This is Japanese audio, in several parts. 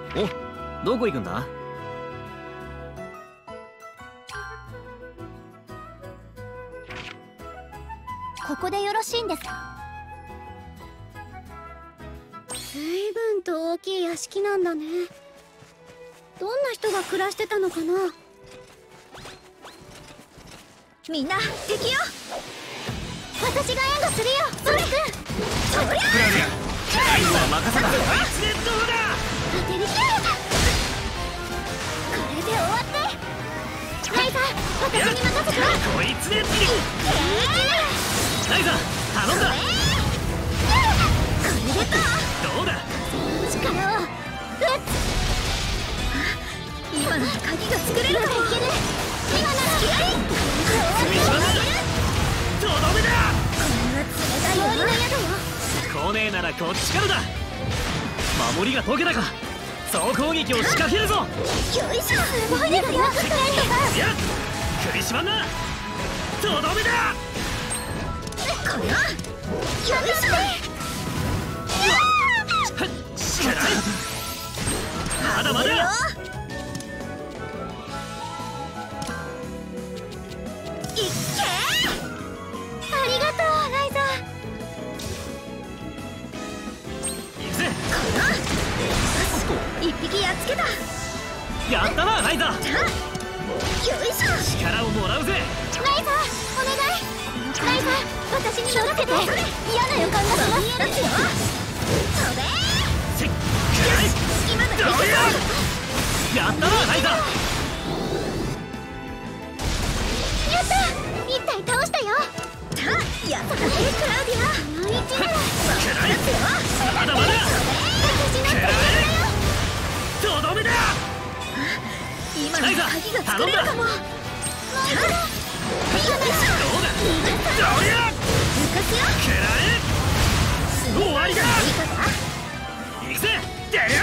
お、どこ行くんだ？ ここでよろしいんですか？ 随分と大きい屋敷なんだね。どんな人が暮らしてたのかな。 みんな敵よ。私が援護するよ、ソル君。そりゃクラウディア、ライズは任せた。 当てる。これで終わって。ライザー、私に任せて。 こいつでライザー、頼んだ。 これでか。 どうだ？ 力を今なら鍵が作れるかも。 いける。今なら首絞めだ。とどめだ。 氷の宿よ。 来ねえならこっちからだ。守りが解けたか。総攻撃を仕掛けるぞ。 よいしょ。すごいですよ。 いや、首絞めだ。とどめだ。 これはよいしょ。 力まだまだ。 いっけ。ありがとう、ライザー。 行くぜ。 一匹やっつけた。 やったな、ライザー。 よいしょ。 力をもらうぜ。 ライザー、お願い。ライザー、私に任せて。嫌な予感がします。見えますよ。それ。 せっ、 今だ。 どうや。やったな、ライザー。 やった。一体倒したよ。やったね、クラウディア。この位置ならくらい。まだまだ。 私の手だよ。 とどめだ。 今なら鍵が作れるかも。もう一度。どうだ。 どうや。 抜かすよ。 終わりだ。行くぜ。出るよ。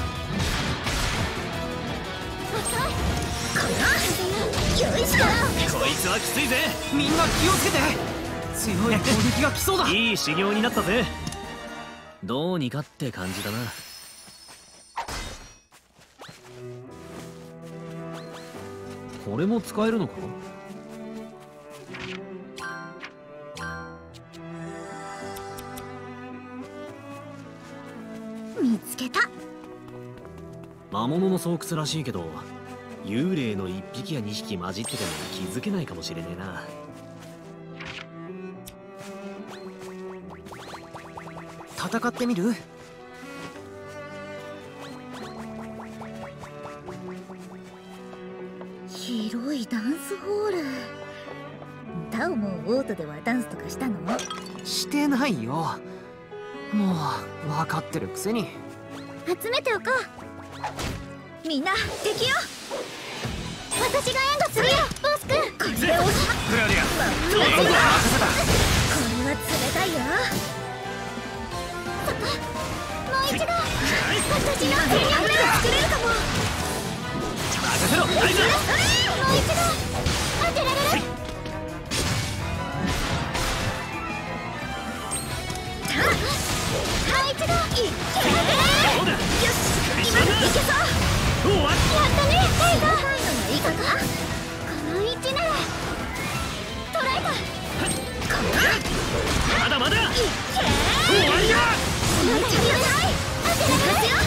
よいしょ。 こいつはきついぜ。 みんな気をつけて。強い攻撃が来そうだ。 いい修行になったぜ。どうにかって感じだな。これも使えるのか？ 見つけた。 魔物の巣窟らしいけど、幽霊の1匹や2匹混じってても気づけないかもしれねえな。 戦ってみる？ 広いダンスホール。タオもオートではダンスとかしたの？ してないよ。もう分かってるくせに。 集めておこう。みんな敵よ。私が援護するよ、ボス君。これをクラウディア、どうぞ。 これは冷たいよ。もう一度。私の手に油が作れるかも。 任せろ、ライザー。 もう一度当てられる。もう一度。いっけ。 どうだ。 よし、今のいけそう。 終わっやったね、ライザー。いいかな。この位置なら捕らえた。 まだまだ。 いっけ。 終わりだ。 まだ強い。当てられるよ。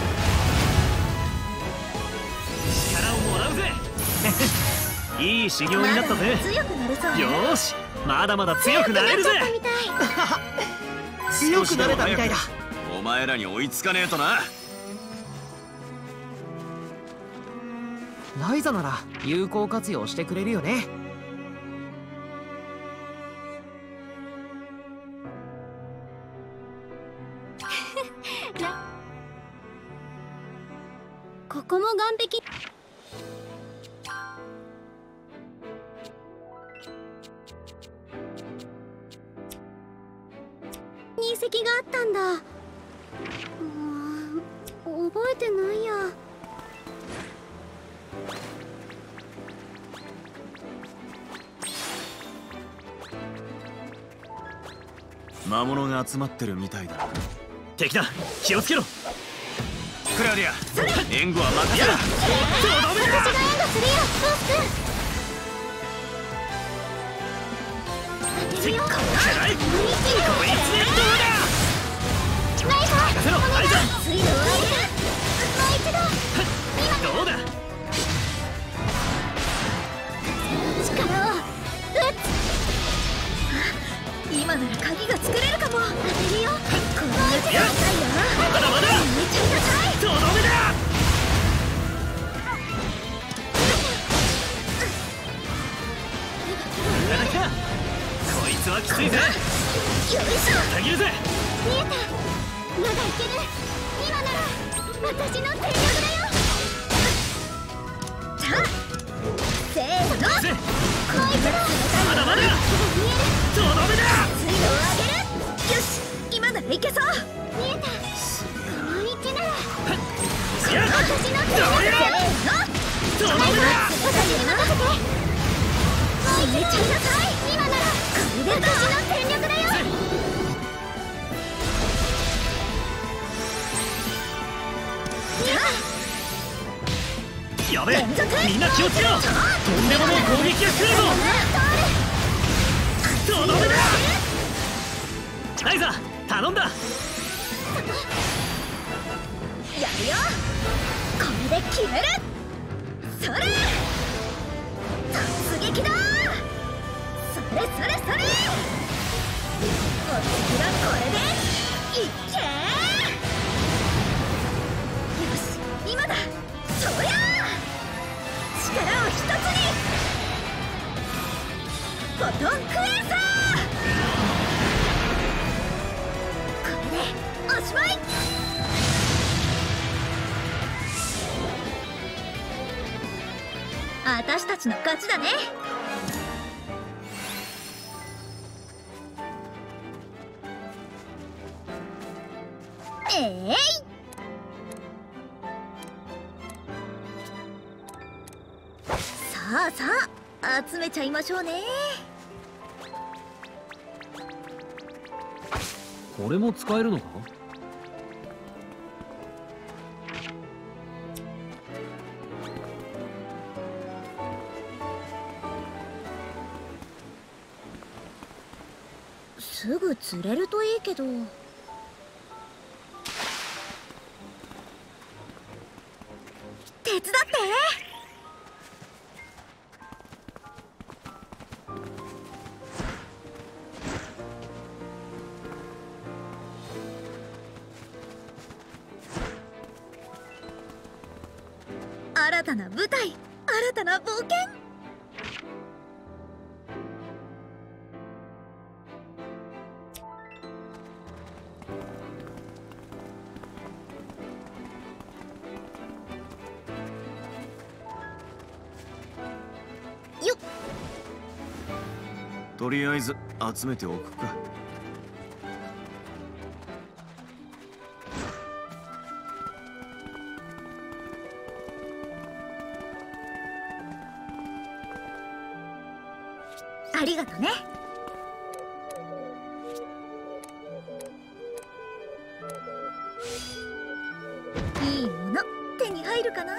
力をもらうぜ。いい修行になったぜ。 強くなれそう。 よーし、まだまだ強くなれるぜ。 強くなれたみたいだ。 お前らに追いつかねえとな。 ライザなら有効活用してくれるよね。 ここも岸壁。に遺跡があったんだ。覚えてないや。 魔物が集まってるみたいだ。 敵だ、気をつけろ。 クラウディア、援護は任せろ。 私が援護するよボス君。 せっかくらいこいつでどうだ。 ナイフ任せろアイザ水路を上げる。もう一度どうだ。 力を今なら鍵が作れるかも。当てるよ。これめっちゃ高いよ。 まだまだめっちゃ高い。 とどめだ。無駄か。こいつはきついぜ。 よいしょ。 たぎるぜ。 見えた。まだいける。今なら私の全力だよ。さあせーの。 せこいつだ。 まだまだ見える。 とどめだ。 水路を上げる。よし今ならいけそう。見えた。この位置ならいや私の全力。せーの。 とどめだ。 私に任せて。もう一度なさい。今ならこれで私の全力だよ。 やべえ、みんな気をつけろ。とんでもない攻撃が来るぞ。とどめだ。ライザ頼んだ。 やるよ。これで決める。それ突撃だ。それそれそれ。お次はこれでいっけー。よし今だ。そりゃ力を一つに。フォトンクエーサー。これでおしまい。私たちの勝ちだね。えい、さあさあ集めちゃいましょうね。 これも使えるのか。 すぐ釣れるといいけど。手伝って。新たな舞台、新たな冒険。よっ。 とりあえず集めておくか。 ありがとね。いいもの手に入るかな。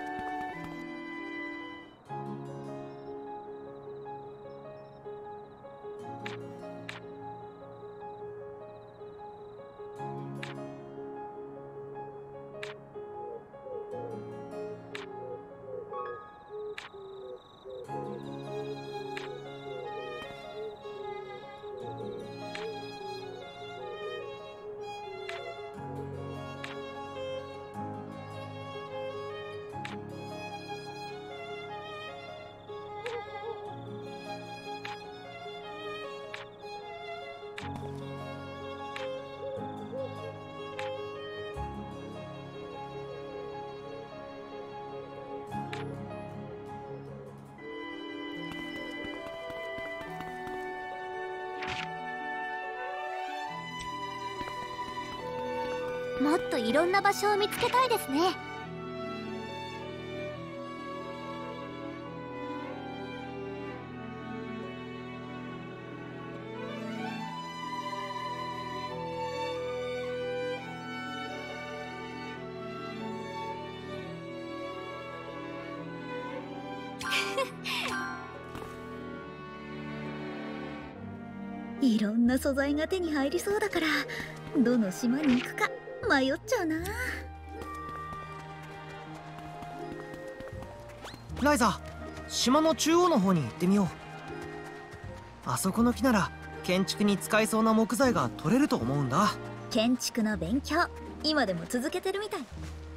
もっといろんな場所を見つけたいですね。 いろんな素材が手に入りそうだから、どの島に行くか迷っちゃうな。 ライザ、島の中央の方に行ってみよう。あそこの木なら建築に使えそうな木材が取れると思うんだ。 建築の勉強、今でも続けてるみたい。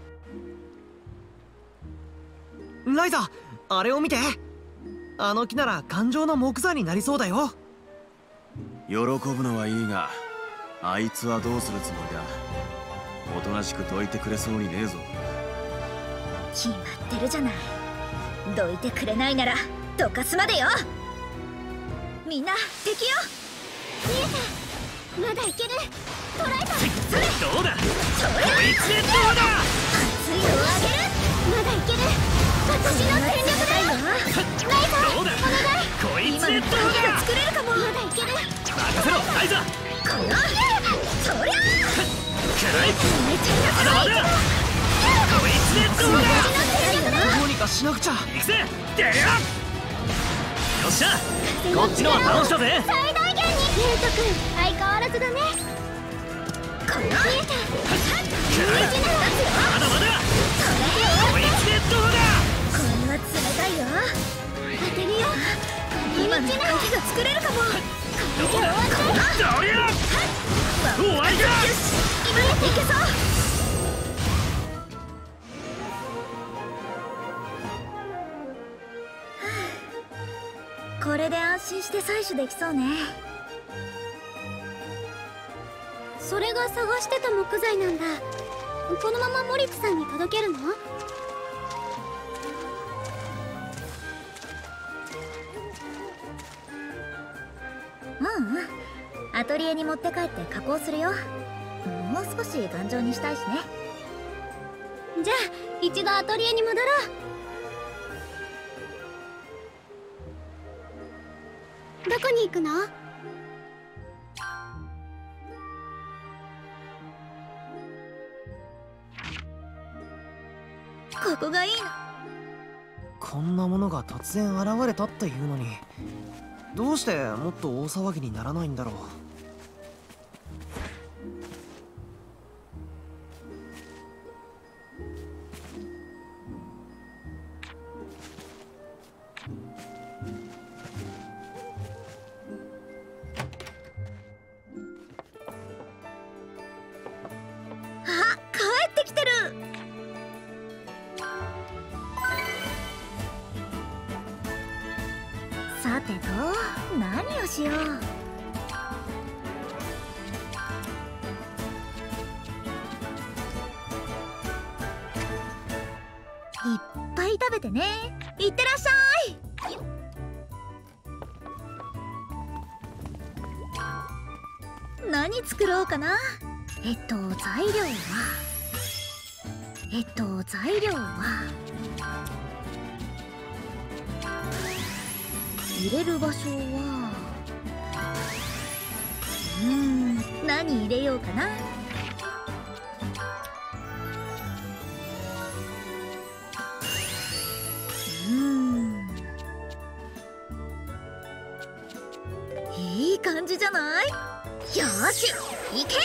ライザ、あれを見て。あの木なら頑丈な木材になりそうだよ。 喜ぶのはいいが、あいつはどうするつもりだ。おとなしくどいてくれそうにねえぞ。 決まってるじゃない。どいてくれないならどかすまでよ。みんな敵よ。見えた、まだいける。捕らえた。それどうだ、 それこいつでどうだ。 熱いのをあげる。まだいける。私の全力だよ。ライザ、 どうだ、 お願い。 こいつでどう今の鍵がだ。 作れるかも。まだいける。 任せろライザ。 このそりゃくらい、 めちゃまだまだ。こいつでどうだ。 どうにかしなくちゃ。 行くぜ、出るよ。よっしゃ、こっちのは倒したぜ。 最大限に。ケイト君、相変わらずだね。この見えた。 くらい、まだまだ。こいつでどうだ。 これは冷たいよ。当てるよ。今の鍵が作れるかも。 どうだ、どりゃ。終わりだ。 よし、今やっていけそう。これで安心して採取できそうね。それが探してた木材なんだ。このままモリッツさんに届けるの？アトリエに持って帰って加工するよ。もう少し頑丈にしたいしね。じゃあ一度アトリエに戻ろう。どこに行くの？ここがいいの。 こんなものが突然現れたっていうのに、どうしてもっと大騒ぎにならないんだろう。 あ、帰ってきてる。さてと、何をしよう。いっぱい食べてね。いってらっしゃい。何作ろうかな。材料は入れる場所は何入れようかな。いい感じじゃない？よーし、いけ！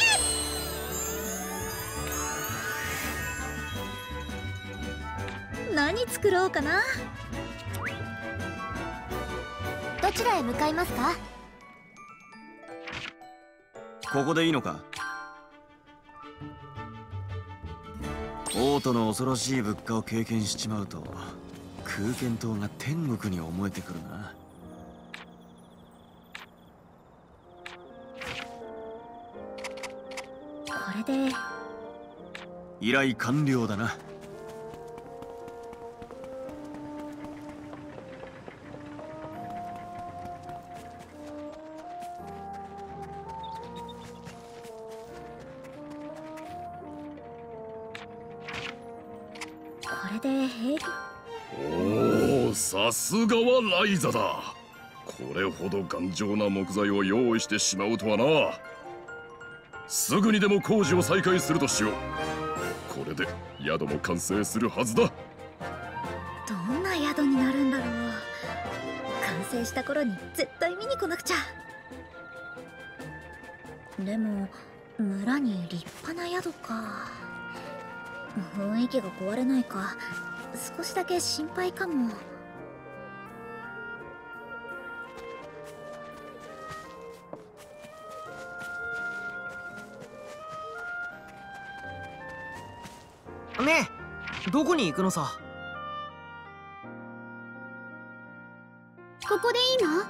何作ろうかな。どちらへ向かいますか？ ここでいいのか。王都の恐ろしい物価を経験しちまうと、空間島が天国に思えてくるな。 これで依頼完了だな。 これで平気。 おお、さすがはライザだ。これほど頑丈な木材を用意してしまうとはな。すぐにでも工事を再開するとしよう。これで宿も完成するはずだ。 どんな宿になるんだろう。 成した頃に絶対見に来なくちゃ。でも村に立派な宿か。雰囲気が壊れないか少しだけ心配かも。 ねえ、どこに行くのさ。 ここでいいの？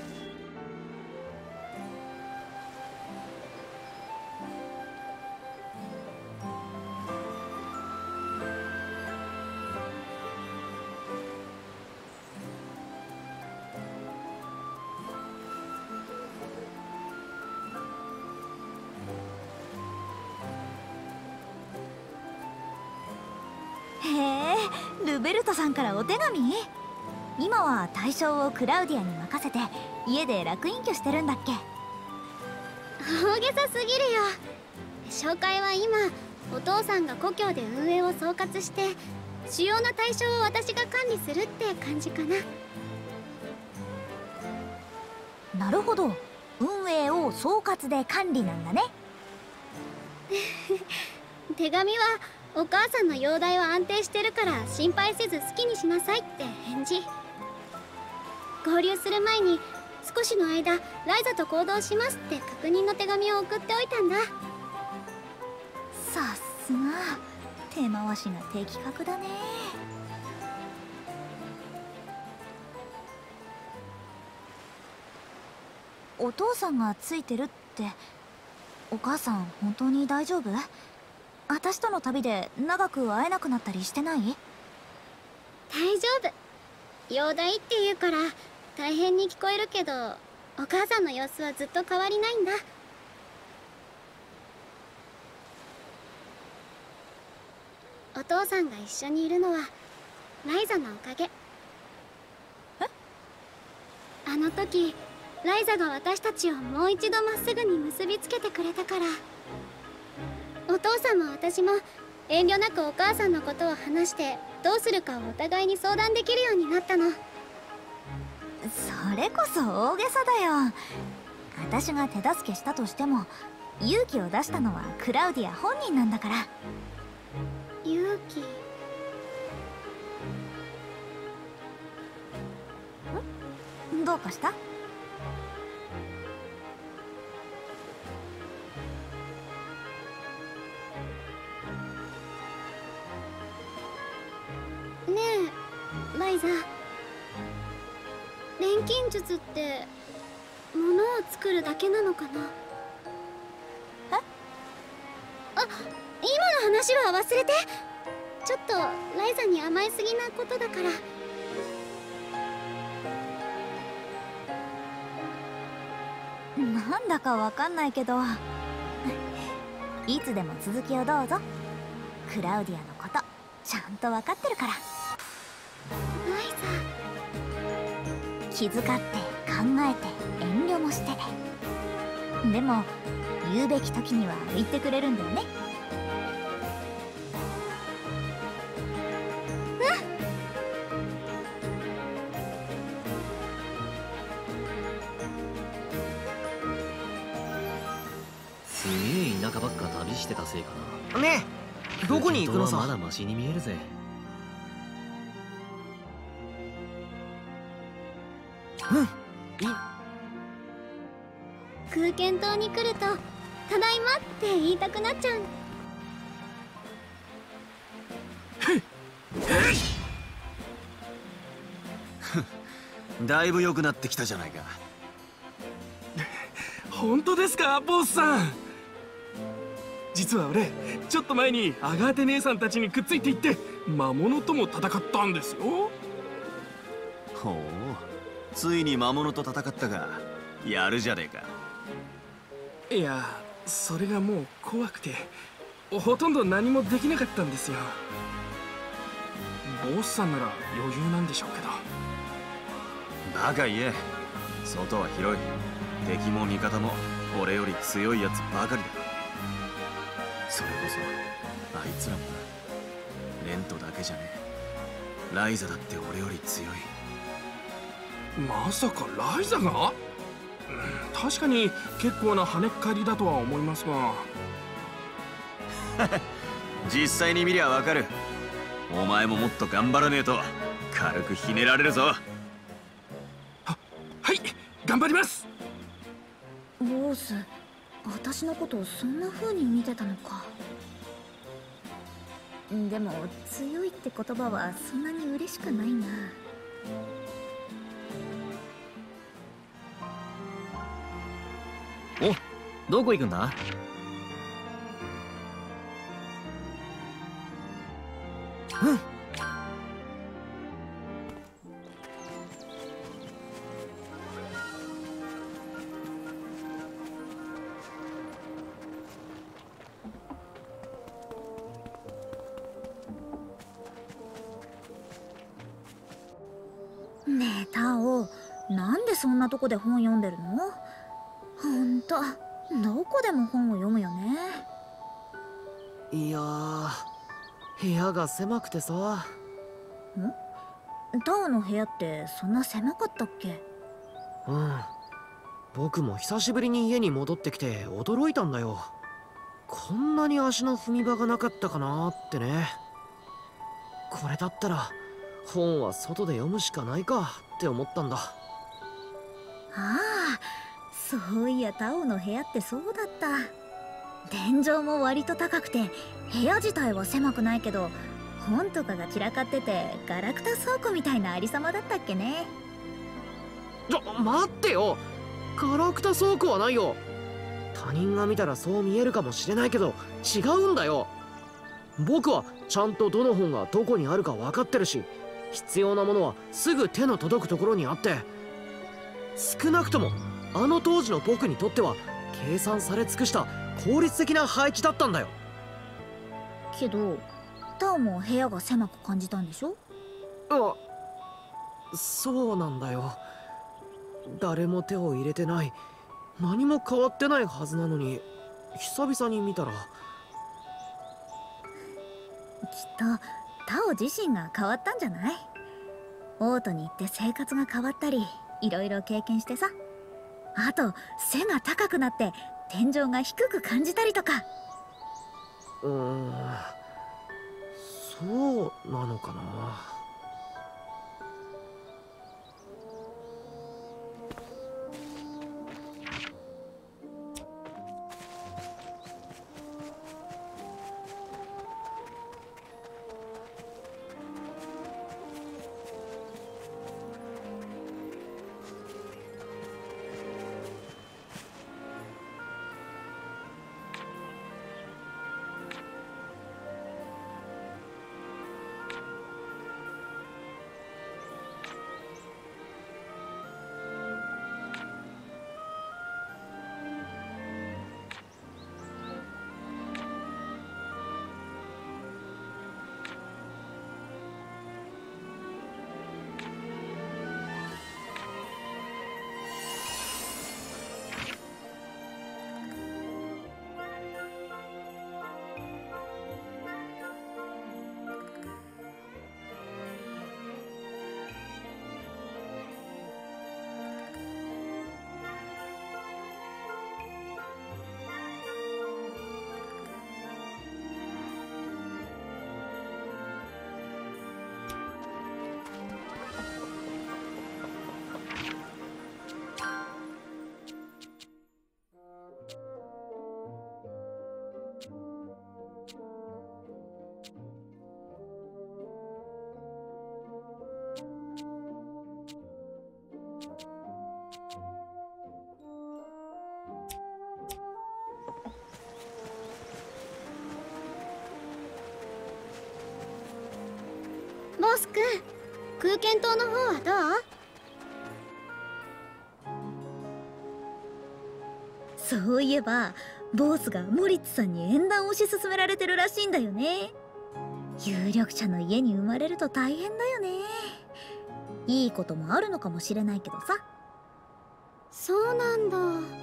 へえ、ルベルトさんからお手紙？今は対象をクラウディアに任せて家で楽隠居してるんだっけ？ 大げさすぎるよ。紹介は今お父さんが故郷で運営を総括して主要な対象を私が管理するって感じかな。 なるほど、運営を総括で管理なんだね。 手紙はお母さんの容体は安定してるから心配せず好きにしなさいって返事。合流する前に少しの間ライザと行動しますって確認の手紙を送っておいたんだ。 さすが手回しが的確だね。お父さんがついてるって、お母さん本当に大丈夫？私との旅で長く会えなくなったりしてない？ 大丈夫。容体って言うから大変に聞こえるけどお母さんの様子はずっと変わりないんだ。お父さんが一緒にいるのはライザのおかげ。 え？ あの時ライザが私たちをもう一度まっすぐに結びつけてくれたから。お父さんも私も遠慮なくお母さんのことを話してどうするかをお互いに相談できるようになったの。 それこそ大げさだよ。私が手助けしたとしても勇気を出したのはクラウディア本人なんだから。 勇気。 どうかした？ ねえライザ、錬金術って物を作るだけなのかな？ え？ あ、今の話は忘れて。ちょっとライザに甘えすぎなことだから。 なんだかわかんないけどいつでも続きをどうぞ。クラウディアのことちゃんとわかってるから。 ライ気遣って考えて遠慮もして、でも言うべき時には言ってくれるんだよね。 すげえ田舎ばっか旅してたせいかな。 ねえ、どこに行くのさ。 まだマシに見えるぜ。 空間島に来ると「ただいま」って言いたくなっちゃう。 だいぶ良くなってきたじゃないか。 本当ですか、ボスさん。実は俺ちょっと前にアガーテ姉さんたちにくっついていって魔物とも戦ったんですよ。 ほう、ついに魔物と戦ったが、やるじゃねえか。 いや、それがもう怖くてほとんど何もできなかったんですよ。ボスさんなら余裕なんでしょうけど。 バカ言え。外は広い。敵も味方も俺より強いやつばかりだ。それこそあいつらもな。レントだけじゃねえ。ライザだって俺より強い。 まさかライザが？確かに結構な跳ねっ返りだとは思いますが。 実際に見りゃわかる。お前ももっと頑張らねえと軽くひねられるぞ。 はい、頑張ります。 ボース、私のことをそんな風に見てたのか。でも強いって言葉はそんなに嬉しくないな。 お、どこ行くんだ？ うん。 ねえタオ、なんでそんなとこで本読んでるの？ほんと、どこでも本を読むよね。 いやー、部屋が狭くてさ。 タオの部屋ってそんな狭かったっけ？ うん、僕も久しぶりに家に戻ってきて驚いたんだよ。こんなに足の踏み場がなかったかなってね。これだったら本は外で読むしかないかって思ったんだ。 ああ、そういやタオの部屋ってそうだった。天井も割と高くて部屋自体は狭くないけど、本とかが散らかっててガラクタ倉庫みたいなありさまだったっけね。 待ってよ、ガラクタ倉庫はないよ。他人が見たらそう見えるかもしれないけど違うんだよ。僕はちゃんとどの本がどこにあるか分かってるし、必要なものはすぐ手の届くところにあって、少なくともあの当時の僕にとっては計算され尽くした効率的な配置だったんだよ。 けどタオも部屋が狭く感じたんでしょ？ あ、そうなんだよ。誰も手を入れてない、何も変わってないはずなのに、久々に見たら。きっとタオ自身が変わったんじゃない？オートに行って生活が変わったり、いろいろ経験してさ。あと背が高くなって天井が低く感じたりとか。 そうなのかな。 ボス君、空間島の方はどう？ そういえばボスがモリッツさんに縁談を推し進められてるらしいんだよね。有力者の家に生まれると大変だよね。いいこともあるのかもしれないけどさ。 そうなんだ。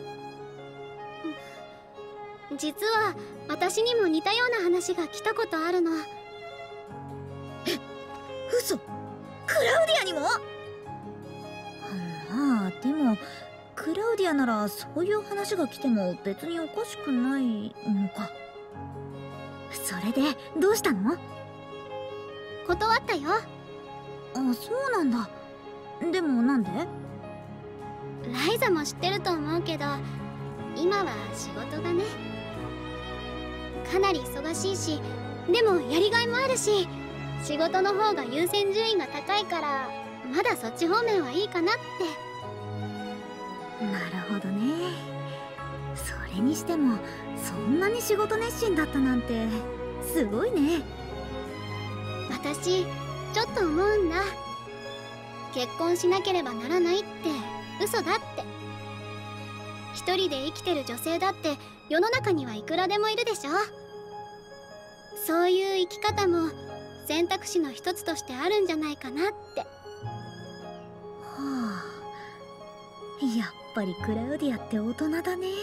実は私にも似たような話が来たことあるの。 嘘、クラウディアにも？ まあでもクラウディアならそういう話が来ても別におかしくないのか。それでどうしたの？ 断ったよ。 あ、そうなんだ。でもなんで？ ライザも知ってると思うけど、今は仕事がね、かなり忙しいし、でもやりがいもあるし、仕事の方が優先順位が高いから、まだそっち方面はいいかなって。 なるほどね。それにしてもそんなに仕事熱心だったなんてすごいね。 私ちょっと思うんだ。結婚しなければならないって嘘だって。一人で生きてる女性だって世の中にはいくらでもいるでしょ。そういう生き方も選択肢の一つとしてあるんじゃないかなって。 はあ、やっぱりクラウディアって大人だね。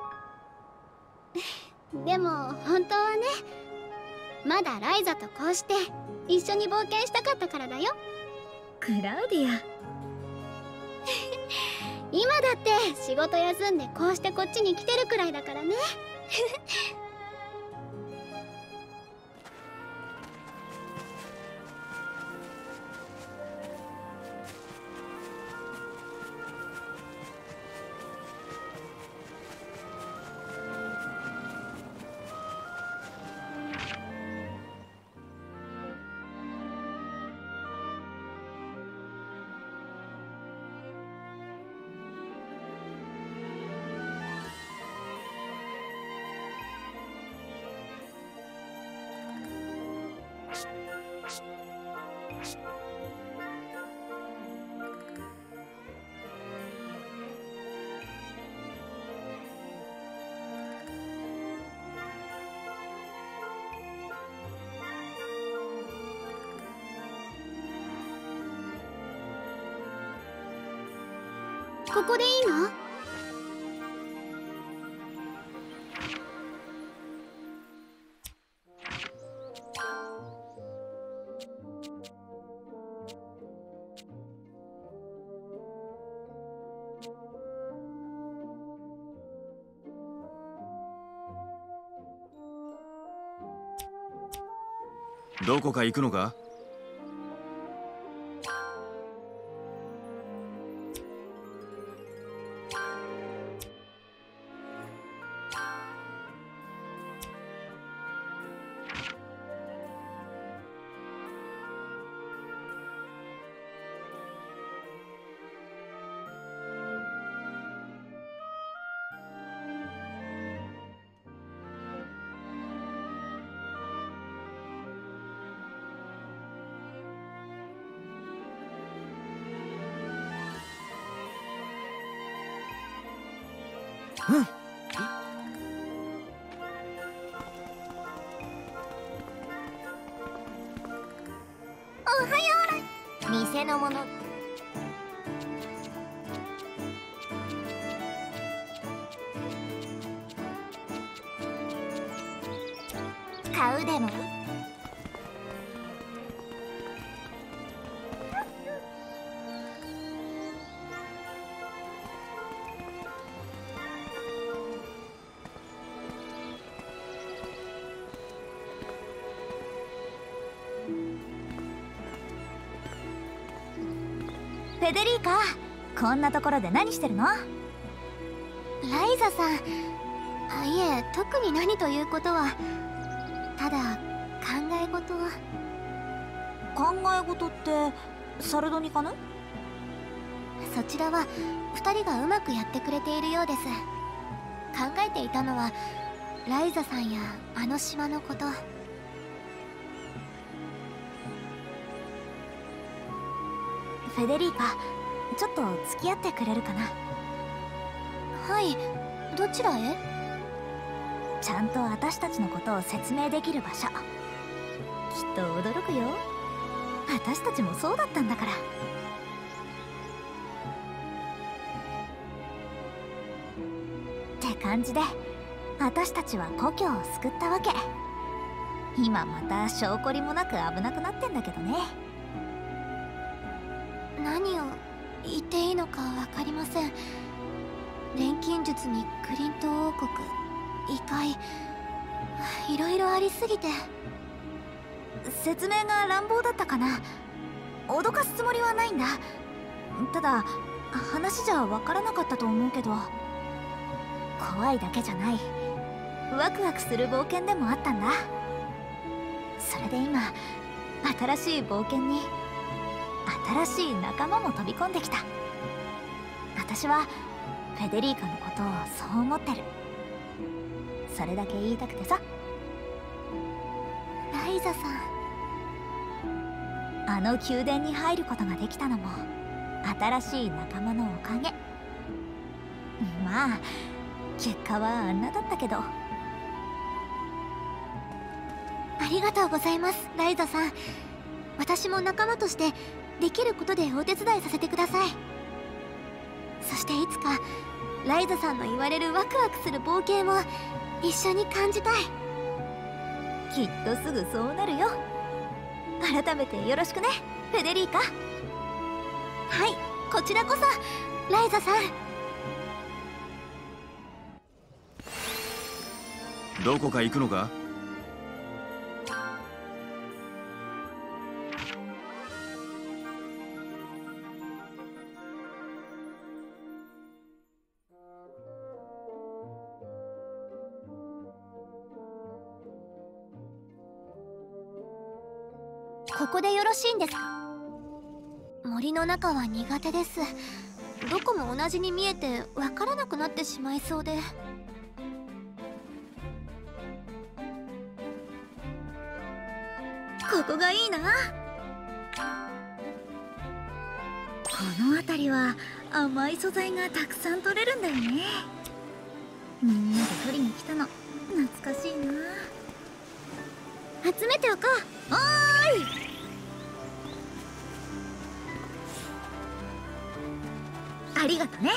でも本当はね、まだライザとこうして一緒に冒険したかったからだよ。 クラウディア今だって仕事休んでこうしてこっちに来てるくらいだからね。ここでいいの？ どこか行くのか？ 店のもの。買うでも？フェデリーカ、こんなところで何してるの？ ライザさん、いえ、特に何ということは。ただ考え事を。 考え事ってサルドニかな？ そちらは2人がうまくやってくれているようです。考えていたのはライザさんやあの島のこと。 フェデリーカ、ちょっと付き合ってくれるかな？ はい、どちらへ？ ちゃんと私たちのことを説明できる場所。きっと驚くよ。私たちもそうだったんだから。って感じで私たちは故郷を救ったわけ。今また証拠りもなく危なくなってんだけどね。 何を言っていいのか分かりません。錬金術にクリント王国、異界、いろいろありすぎて説明が乱暴だったかな。脅かすつもりはないんだ。ただ話じゃ分からなかったと思うけど、怖いだけじゃない、ワクワクする冒険でもあったんだ。それで今、新しい冒険に新しい仲間も飛び込んできた。私はフェデリーカのことをそう思ってる。それだけ言いたくてさ。ライザさん、あの宮殿に入ることができたのも新しい仲間のおかげ。まあ結果はあんなだったけど。ありがとうございます、ライザさん。私も仲間としてできることでお手伝いさせてください。そしていつかライザさんの言われるワクワクする冒険を一緒に感じたい。きっとすぐそうなるよ。改めてよろしくね、フェデリーカ。はい、こちらこそライザさん。 どこか行くのか？ ここでよろしいんですか？森の中は苦手です。どこも同じに見えてわからなくなってしまいそうで。ここがいいな。この辺りは甘い素材がたくさん取れるんだよね。みんなで取りに来たの懐かしいな。 集めておこう。 おーい、ありがとね。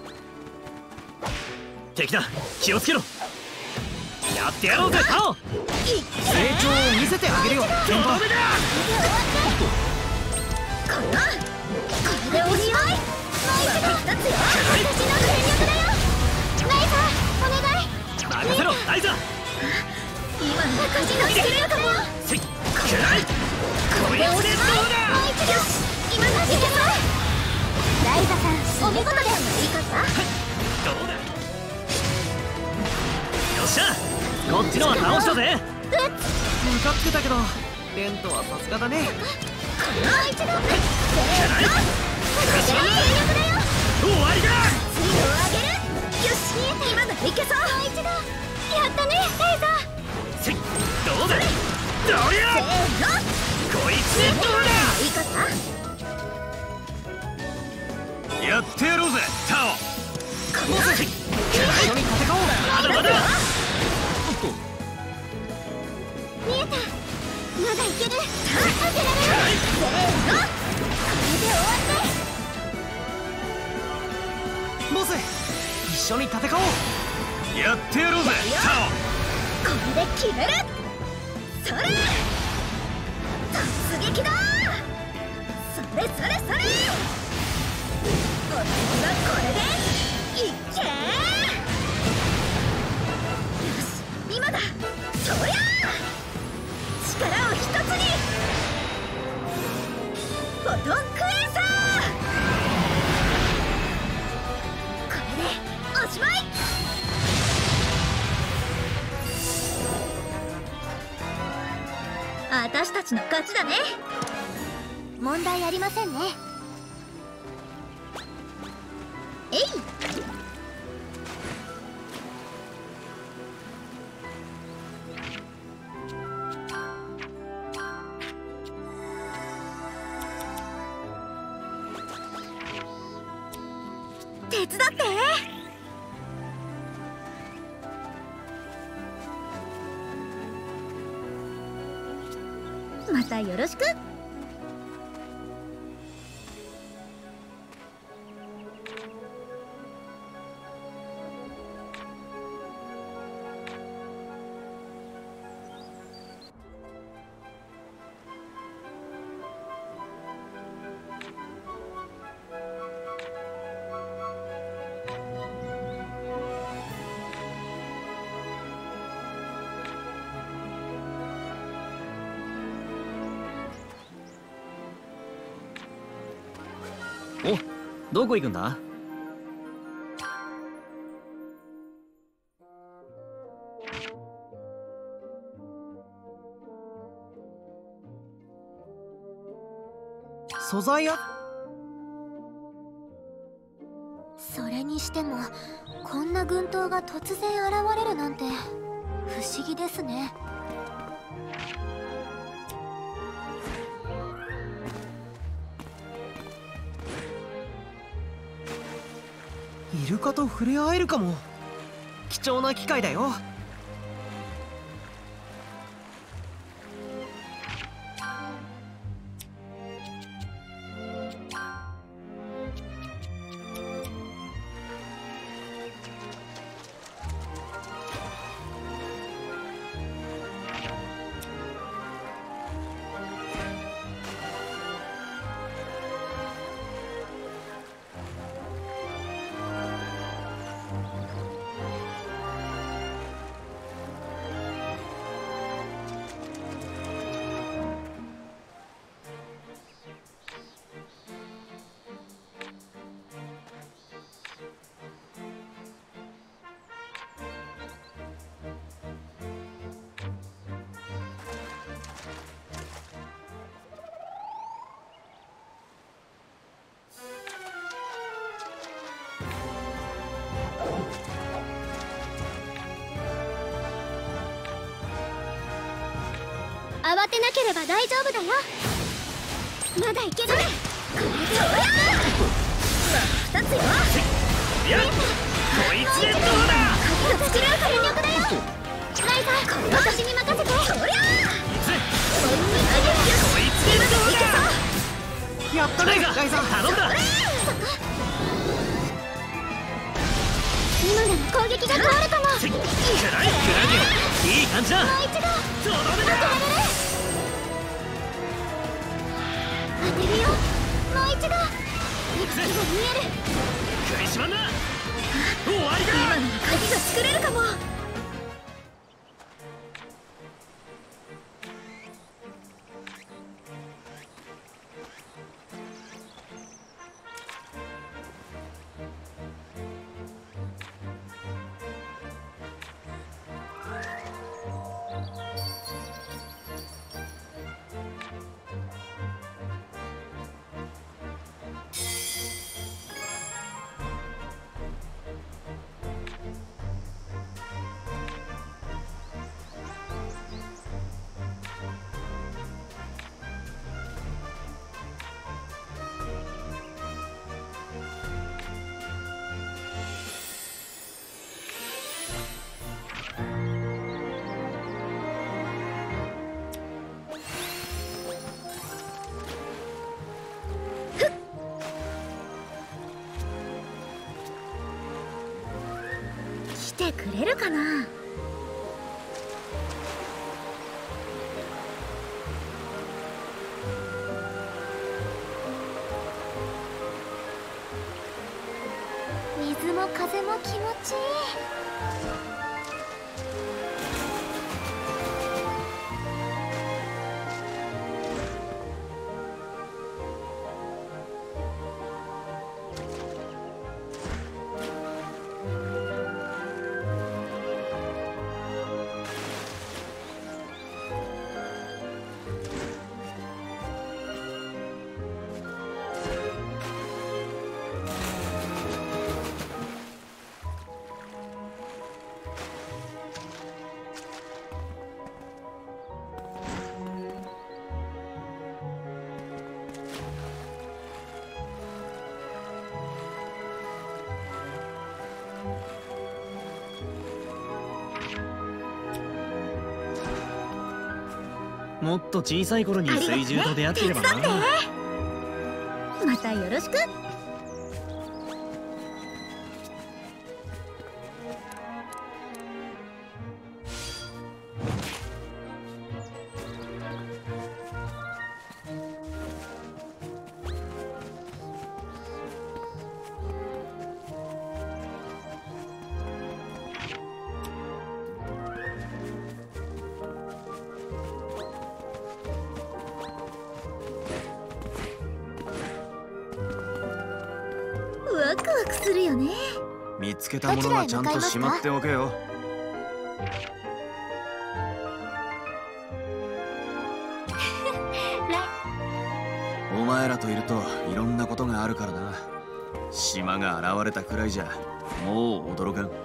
敵だ、気をつけろ。やってやろうぜ、タオ。 成長を見せてあげるよ、先輩。 これでおしまい。もう一度立つよ。私の全力だよ。ライザー、お願い。 任せろ、ライザー。 今の私の力だよ。 せい、くらい。 これでおしまい。もう一度。今のいけそう。ライザさん、お見事です。いいかった。 どうだ。よっしゃ、こっちのは倒したぜ。 向かってたけどレントはさすがだね。 もう一度。せーの。これで全力だよ。 終わりだ。 次を上げる。よし、今のいけそう。もう一度。やったね、ライザー。 せい、どうだ。どうや。 せーの。 こいつでどうだ。 いいかった。 やってやろうぜ、タオ。 一緒に戦おう。 まだまだ。 見えた。まだいける。さあ、当てられる。 せーの。これで終わボス、一緒に戦おう。 やってやろうぜ、タこれで決める。それ突撃だ。それそれそれ。私はこれでいっけー。よし、今だ。そりゃ力を一つに。フォトンクエーサー。これでおしまい。私たちの勝ちだね。問題ありませんね。えい。手伝って。またよろしく。 お、どこ行くんだ？ 素材屋？ それにしてもこんな軍刀が突然現れるなんて不思議ですね。 イルカと触れ合えるかも。貴重な機会だよ。 慌てなければ大丈夫だよ。まだいける。これで 2つよ。 やっこいつでどうだ。 私の全力だよ。ライザー、私に任せて。そりゃこいつでどうだ。 やったねライザー、 頼んだ。 今なら攻撃が変わるかも。 暗いクラゲ、いい感じだ。 もう一度とどめだ。 当てるよ。もう一度。いくつが見える。 食いしばんな。終わりだ。 今なら鍵が作れるかも。来てくれるかな。水も風も気持ちいい。 もっと小さい頃に水獣と出会ってればな。 またよろしく。 クするよね。 見つけたものはちゃんとしまっておけよ。お前らといるといろんなことがあるからな。島が現れたくらいじゃもう驚かん。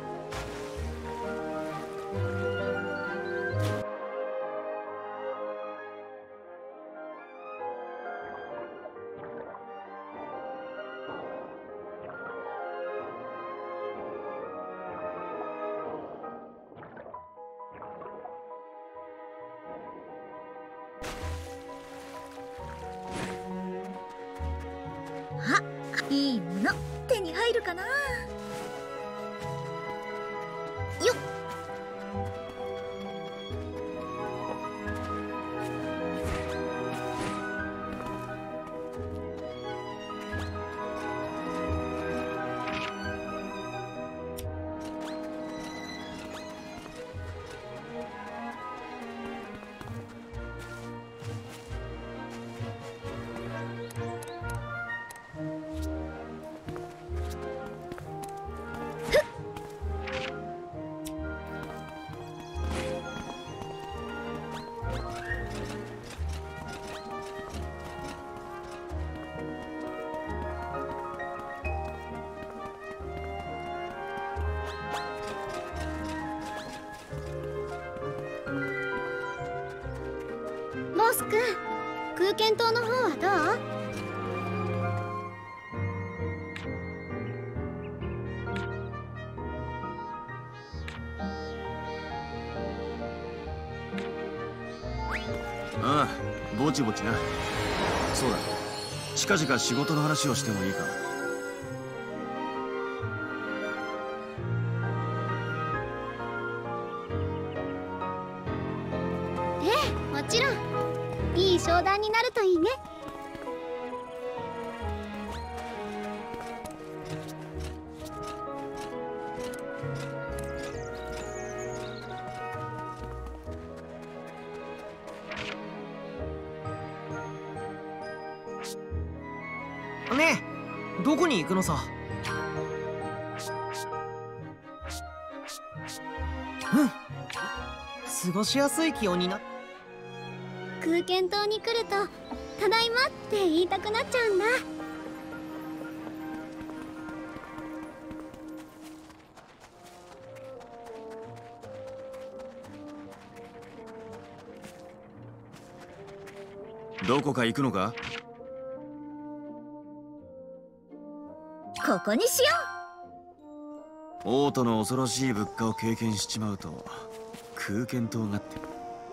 いいもの手に入るかな。よっ。 ボス君、空間島の方はどう？ ああ、ぼちぼちな。そうだ、近々仕事の話をしてもいいか。 ええ、もちろん。いい商談になるといいね。 ねえ、どこに行くのさ。過ごしやすい気温にな。 空間島に来ると「ただいま」って言いたくなっちゃうんだ。 どこか行くのか？ ここにしよう。王都の恐ろしい物価を経験しちまうと空間島がって。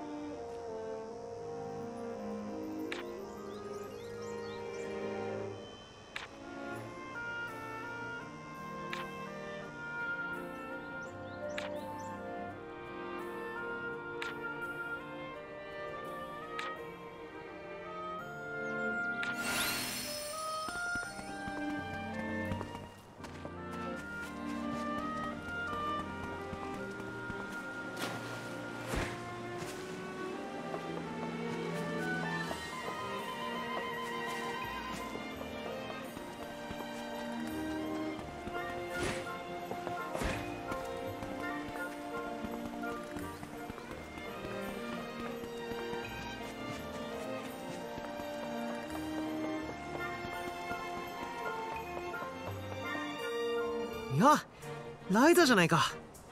いや、ライザじゃないか。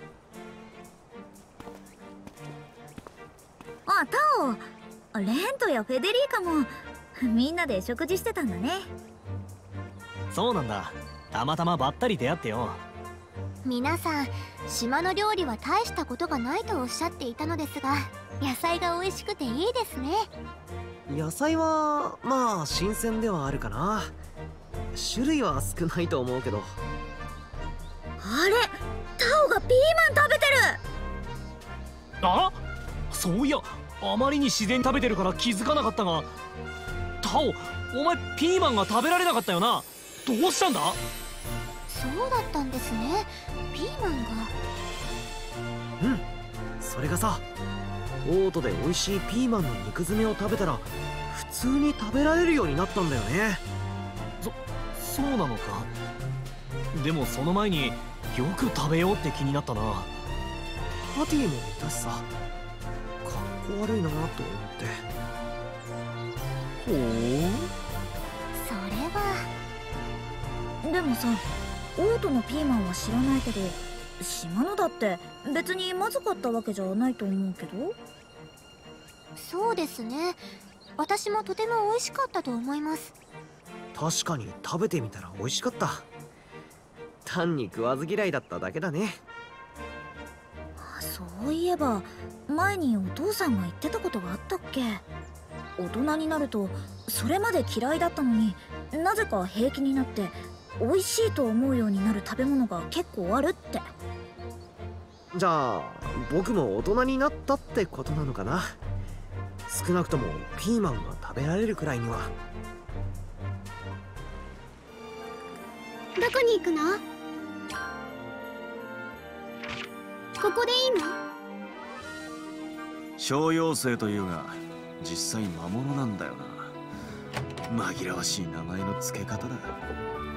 あ、タオ、レントやフェデリーカもみんなで食事してたんだね。 そうなんだ。たまたまばったり出会ってよ。 皆さん、島の料理は大したことがないとおっしゃっていたのですが、野菜が美味しくていいですね。 野菜はまあ新鮮ではあるかな。種類は少ないと思うけど。 あれ、タオがピーマン食べてる。 あ、そういや、あまりに自然に食べてるから気づかなかったが、タオ、お前ピーマンが食べられなかったよな。どうしたんだ？ そうだったんですね。ピーマンが。 うん、それがさ、オートで美味しいピーマンの肉詰めを食べたら普通に食べられるようになったんだよね。 そうなのか。 でもその前によく食べようって気になったな。 パティもいたしさ、かっこ悪いなと思って。 ほう。 それはでもさ、オートのピーマンは知らないけど、島のだって別にまずかったわけじゃないと思うけど。 そうですね、私もとても美味しかったと思います。 確かに食べてみたら美味しかった。単に食わず嫌いだっただけだね。 そういえば前にお父さんが言ってたことがあったっけ。大人になるとそれまで嫌いだったのになぜか平気になって美味しいと思うようになる食べ物が結構あるって。 じゃあ僕も大人になったってことなのかな。少なくともピーマンが食べられるくらいには。 どこに行くの？ここでいいの？ 小妖精というが実際魔物なんだよな。紛らわしい名前の付け方だ。